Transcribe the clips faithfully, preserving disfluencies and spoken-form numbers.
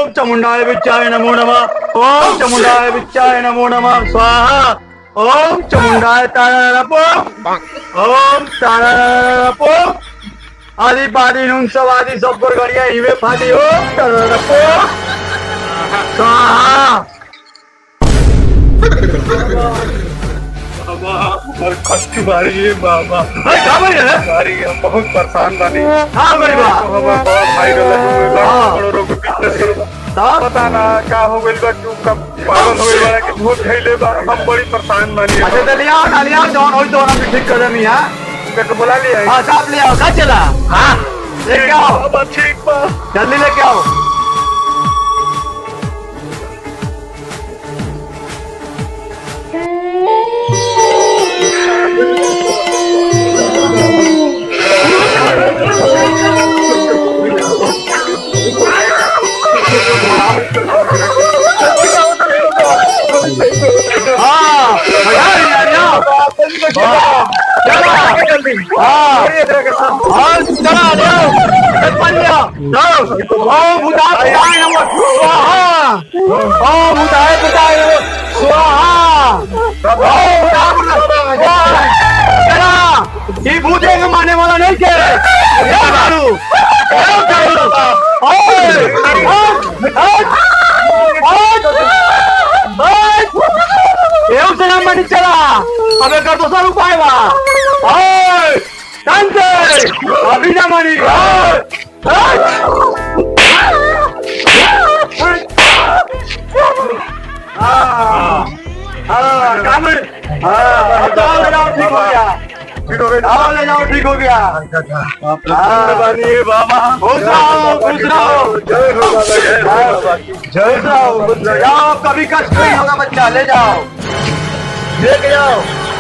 ओम चामुंडाय विच्चाय नमो नमः। ओम चामुंडाय विच्चाय नमो नमः स्वाहा। ओम चामुंडाय तारारपो। ओम तारारपो। आदि पादी नुन सवादी सब पर गड़िया इवे फादी। ओम तारारपो स्वाहा। बाबा और कष्ट भारी है बाबा। अरे क्या भाई है? भारी है, बहुत परेशान बानी। हाँ भाई बाबा बहुत भाई रोग पता ना क्या हो गइल बा, क्यों कब पागल हो गइल बा कि झूठ खइले बा, हम बड़ी परेशान बानी। अच्छा तो लिया ना लिया जौन होई तो हम ठीक कर देनी हां। उनके बुला लिया। हां साहब ले आओ, का चला? हां लेके आओ बाबा, ठीक बा जल्दी लेके आओ। ये भूते का मारने वाला नहीं के मनी चला अबे कर दो सौ रुपए अभी ना मनी ले जाओ, ठीक हो गया बाबा। खुश रहो खुश रहो जय रहो, जाओ कभी कष्ट नहीं होगा बच्चा, ले जाओ लेके जाओ।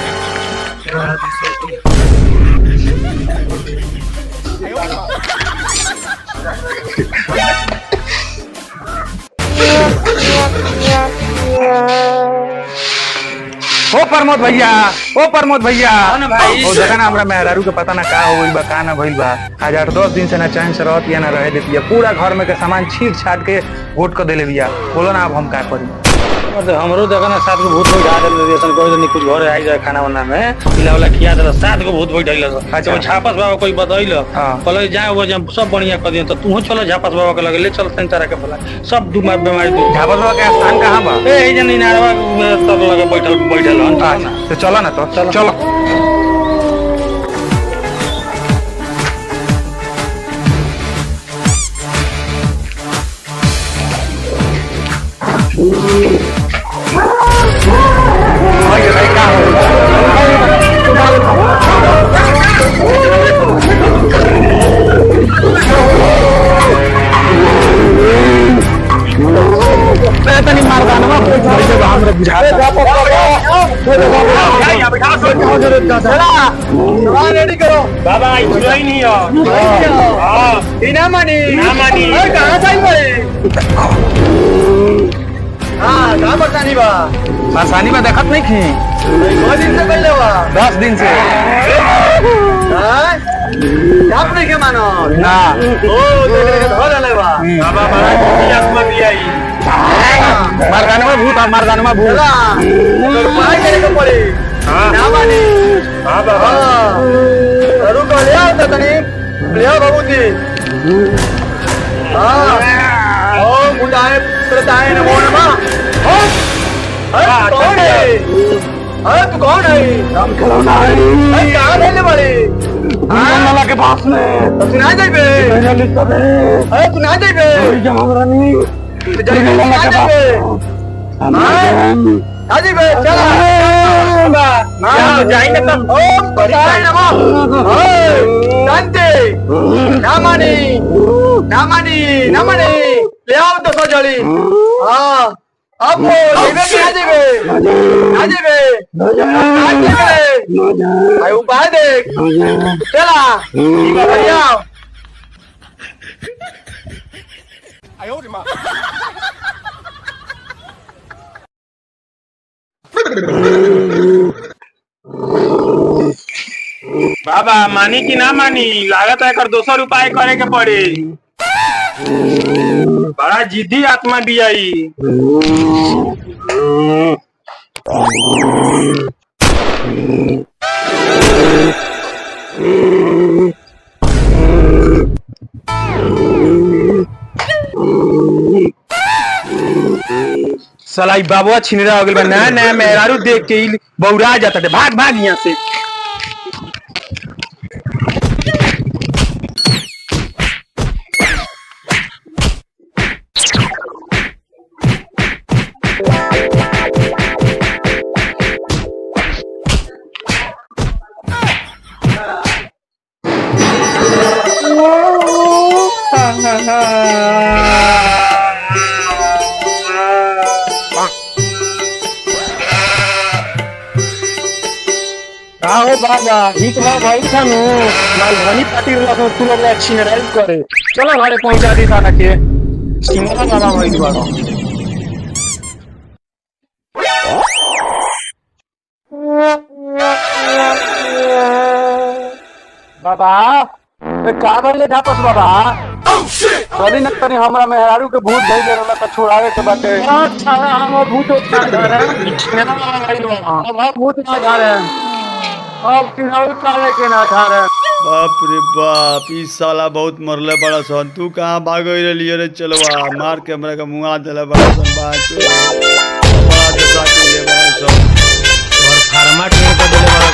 ओ प्रमोद भैया, ओ प्रमोद भैया भाई ओ देखा ना हमरा मेहरारू के पता ना का हो गइल बा, का ना भइल बा। आज आठ दस दिन से ना चैन से रहत या ना रहे देती है, पूरा घर में के सामान छीट छाट के वोट कर देले बिया। बोलो ना अब हम का करी? मतलब हमरो देखा ना सात को भूत बैठा देले सन, कोई नहीं कुछ घर आई जाए खाना वाना में पिला वाला खिया दे, सात को भूत बैठैले। अच्छा झापस बाबा कोई बतैल कहले जाए वो जब सब बढ़िया कर दिए, तो तू चलो झापस बाबा के लगे ले चल संचारा के बोला सब बीमार बीमारी दूर। झापस बाबा के स्थान कहां बा? ए जन इनारवा तब लगे बैठल बैठल हन। तो चलो ना, तो चलो चलो रेडी करो बाबा, ही नहीं हो ना मानी ना मानी कहाँ हाँ कहाँ परेशानी बा? परेशानी में देखत नहीं थी दो दिन से पहले बा, दस दिन से आप नहीं के मानो ना ओ तेरे के धो ले बा बाबा महाराज की दिया ही मर्दाना में भूत, मर्दाना में भूत तो पाए करे को पड़े ना मानी। हां बाबा रुको ले आओ तो तनी ले आओ बाबू जी। हां ओ मुंडाए प्रताए नमो नमः। अरे कौन है? अरे तू कौन है? हम खिलौना है। अरे कहां रहने वाले? नाला के पास में तो सुना दे बे। अरे सुना दे बे। हमरा नहीं सुना दे बे। आजी बे चला हां जाएंगे तब। ओम प्रताय नमः। शांति ना मानी ना मानी ना मानी ले आओ तो सो जल्दी। हां अब देवे के आ देवे आ देवे आ देवे भाई उपाय देख चला बढ़िया। आयो रे मां बाबा मानी कि ना मानी, लागत है कर दो सौ रुपये करे के पड़े। बड़ा जिद्दी आत्मा भी आई। साला ई बाबुआ छिनरा हो गइल बा। नया नया मेहरारू देख के ई बौरा जाता थे। भाग भाग यहाँ से। आओ बाबा ठीक बा भाई खानू माल धनी पार्टी रखो तू लोग अच्छी लड़ाई करे। चलो घरे पहुंचा दी तारा के सिंगला बाबा भाई बाबा। बाबा ए का भइले धापस बाबा? सॉरी न तनी हमरा मेहरारू के भूत धइल रहला त छोड़ावे के बाटे। अच्छा हम भूत उठा धरे मेरा भाई बाबा अब भूत ना धरे अब किनारे काले के ना धारे। बाप रे बाप ई साला बहुत मरले बड़ा सन। तू कहाँ भाग रही रे? चलवा मार के हमरा के मुआ देले बड़ा सन। बात बड़ा दशा के ले बड़ा सन। और फार्मा ट्रेन कर देले बड़ा